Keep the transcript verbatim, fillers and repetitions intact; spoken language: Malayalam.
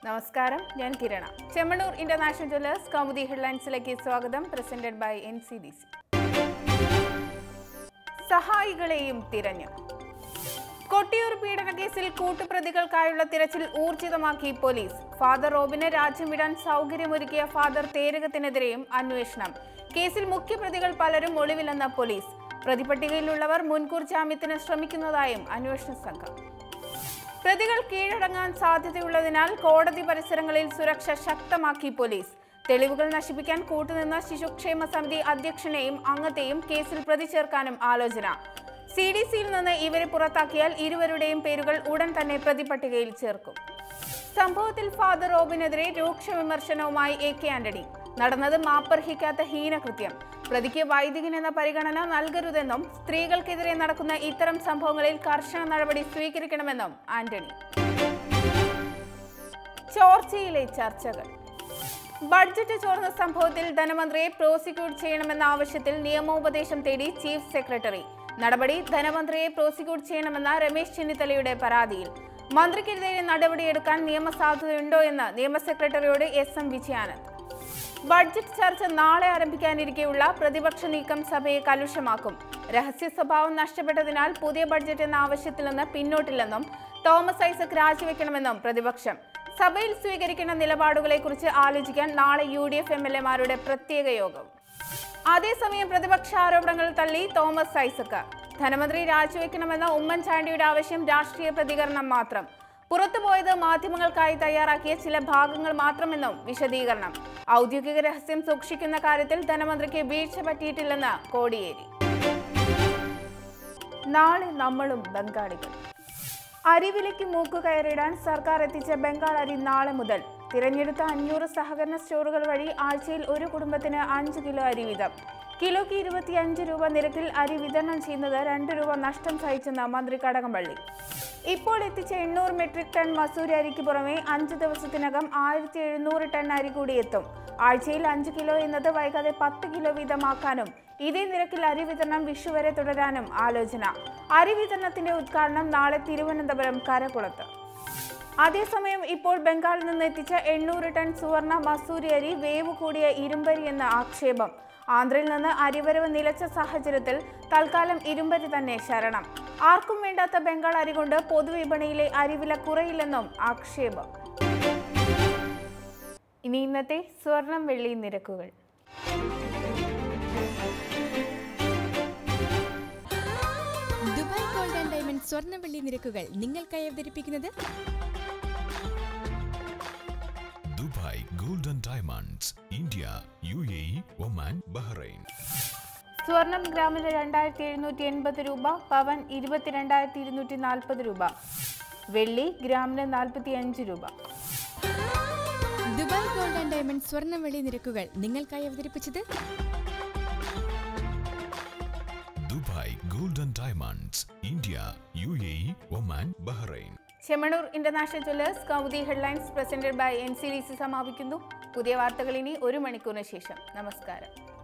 Namaskaram, I am Kirana. Kaumudy International Jewelers, Kaumudy Headlines Swagadam, presented by N C D C. Sahayigaleyum Tiranju. Kottiyoor Rape കേസിൽ കൂട്ടുപ്രതികൾക്കായുള്ള തിരച്ചിൽ ഊർജിതമാക്കി പോലീസ്. ഫാദർ റോബിനെ രാജ്യം വിടാൻ സൗകര്യമൊരുക്കിയ ഫാദർ തേരകത്തിനെതിരെയും അന്വേഷണം. കേസിൽ മുഖ്യപ്രതികൾ പലരും ഒളിവിലെന്ന പോലീസ്. പ്രതിപട്ടികയിലുള്ളവർ മുൻകൂർ ജാമ്യത്തിന് ശ്രമിക്കുന്നതായും അന്വേഷണ സംഘം. പ്രതികൾ കീഴടങ്ങാൻ സാധ്യതയുള്ളതിനാൽ കോടതി പരിസരങ്ങളിൽ സുരക്ഷ ശക്തമാക്കി പോലീസ്. തെളിവുകൾ നശിപ്പിക്കാൻ കൂട്ടുനിന്ന ശിശുക്ഷേമ സമിതി അധ്യക്ഷനെയും അംഗത്തെയും കേസിൽ പ്രതി ചേർക്കാനും ആലോചന. സി ഡി സിയിൽ നിന്ന് ഇവരെ പുറത്താക്കിയാൽ ഇരുവരുടെയും പേരുകൾ ഉടൻ തന്നെ പ്രതിപട്ടികയിൽ ചേർക്കും. സംഭവത്തിൽ ഫാദർ റോബിനെതിരെ രൂക്ഷ വിമർശനവുമായി എ കെ ആന്റണി. നടന്നത് മാപ്പർഹിക്കാത്ത ഹീനകൃത്യം. പ്രതിക്ക് വൈദികൻ എന്ന പരിഗണന നൽകരുതെന്നും സ്ത്രീകൾക്കെതിരെ നടക്കുന്ന ഇത്തരം സംഭവങ്ങളിൽ കർശന നടപടി സ്വീകരിക്കണമെന്നും ആന്റണി. ചോർച്ചയിലെ ചർച്ചകൾ. ബഡ്ജറ്റ് ചോർന്ന സംഭവത്തിൽ ധനമന്ത്രിയെ പ്രോസിക്യൂട്ട് ചെയ്യണമെന്ന ആവശ്യത്തിൽ നിയമോപദേശം തേടി ചീഫ് സെക്രട്ടറി. നടപടി ധനമന്ത്രിയെ പ്രോസിക്യൂട്ട് ചെയ്യണമെന്ന രമേശ് ചെന്നിത്തലയുടെ പരാതിയിൽ. മന്ത്രിക്കെതിരെ നടപടിയെടുക്കാൻ നിയമസാധുതയുണ്ടോ എന്ന് നിയമ സെക്രട്ടറിയോട് എസ് എം വിജയാനന്ദ്. ബഡ്ജറ്റ് ചർച്ച നാളെ ആരംഭിക്കാനിരിക്കെയുള്ള പ്രതിപക്ഷ നീക്കം സഭയെ കലുഷമാക്കും. രഹസ്യ സ്വഭാവം നഷ്ടപ്പെട്ടതിനാൽ പുതിയ ബഡ്ജറ്റ് എന്ന ആവശ്യത്തിൽ നിന്ന് പിന്നോട്ടില്ലെന്നും തോമസ് ഐസക് രാജിവെക്കണമെന്നും പ്രതിപക്ഷം. സഭയിൽ സ്വീകരിക്കുന്ന നിലപാടുകളെക്കുറിച്ച് ആലോചിക്കാൻ നാളെ U D F M L എമാരുടെ പ്രത്യേക യോഗം. അതേസമയം പ്രതിപക്ഷ ആരോപണങ്ങൾ തള്ളി തോമസ് ഐസക്. ധനമന്ത്രി രാജിവെക്കണമെന്ന ഉമ്മൻചാണ്ടിയുടെ ആവശ്യം രാഷ്ട്രീയ പ്രതികരണം മാത്രം. പുറത്തുപോയത് മാധ്യമങ്ങൾക്കായി തയ്യാറാക്കിയ ചില ഭാഗങ്ങൾ മാത്രമെന്നും വിശദീകരണം. ഔദ്യോഗിക രഹസ്യം സൂക്ഷിക്കുന്ന കാര്യത്തിൽ ധനമന്ത്രിക്ക് വീഴ്ച പറ്റിയിട്ടില്ലെന്ന് കോടിയേരി. നാളെ നമ്മളും ബംഗാളികൾ. അരിവിലയ്ക്ക് മൂക്കുകയറിടാൻ സർക്കാർ എത്തിച്ച ബംഗാൾ അരി നാളെ മുതൽ. തിരഞ്ഞെടുത്ത അഞ്ഞൂറ് സഹകരണ സ്റ്റോറുകൾ വഴി ആഴ്ചയിൽ ഒരു കുടുംബത്തിന് അഞ്ച് കിലോ അരി വീതം. കിലോയ്ക്ക് ഇരുപത്തിയഞ്ച് രൂപ നിരക്കിൽ അരി വിതരണം ചെയ്യുന്നത് രണ്ട് രൂപ നഷ്ടം സഹിച്ചെന്ന് മന്ത്രി കടകംപള്ളി. ഇപ്പോൾ എത്തിച്ച എണ്ണൂറ് മെട്രിക് ടൺ മസൂരി അരിക്ക് പുറമെ അഞ്ച് ദിവസത്തിനകം ആയിരത്തി എഴുന്നൂറ് ടൺ അരി കൂടി എത്തും. ആഴ്ചയിൽ അഞ്ച് കിലോ എന്നത് വൈകാതെ പത്ത് കിലോ വീതമാക്കാനും ഇതേ നിരക്കിൽ അരി വിതരണം വിഷു വരെ തുടരാനും ആലോചന. അരി വിതരണത്തിന്റെ ഉദ്ഘാടനം നാളെ തിരുവനന്തപുരം കരകുളത്ത്. അതേസമയം ഇപ്പോൾ ബംഗാളിൽ നിന്ന് എത്തിച്ച എണ്ണൂറ് ടൺ സുവർണ മസൂരി അരി വേവ് കൂടിയ ഇരുമ്പരി എന്ന ആക്ഷേപം. ആന്ധ്രയിൽ നിന്ന് അരിവരവ് നിലച്ച സാഹചര്യത്തിൽ തൽക്കാലം ഇരുമ്പരി തന്നെ ശരണം. ആർക്കും വേണ്ടാത്ത ബംഗാൾ അരി കൊണ്ട് പൊതുവിപണിയിലെ അരിവില കുറയില്ലെന്നും ആക്ഷേപം. ഇനി ഇന്നത്തെ സ്വർണം വെള്ളി നിരക്കുകൾ. ദുബായ് ഗോൾഡ് ആൻഡ് ഡയമണ്ട് സ്വർണം വെള്ളി നിരക്കുകൾ നിങ്ങൾക്കായി അവതരിപ്പിക്കുന്നത് Dubai Gold and Diamonds, India, U A E, Oman, Bahrain. സ്വർണം ഗ്രാമിന് രണ്ടായിരത്തി എഴുന്നൂറ്റി എൺപത് രൂപ, പവൻ ഇരുപത്തിരണ്ടായിരത്തി ഇരുന്നൂറ്റി നാൽപ്പത് രൂപ, വെള്ളി ഗ്രാമിന് നാൽപ്പത്തി അഞ്ച് രൂപ. ദുബായ് ഗോൾഡ് ആൻഡ് ഡയമണ്ട് സ്വർണം വെള്ളി നിരക്കുകൾ നിങ്ങൾക്കായി അവതരിപ്പിച്ചത് Dubai Gold and Diamonds, India, U A E, Oman, Bahrain. Chemmanur international jewellers Kaumudi headlines presented by N C D C സമാപിക്കുന്നു. പുതിയ വാർത്തകൾ ഇനി ഒരു മണിക്കൂറിന് ശേഷം. നമസ്കാരം.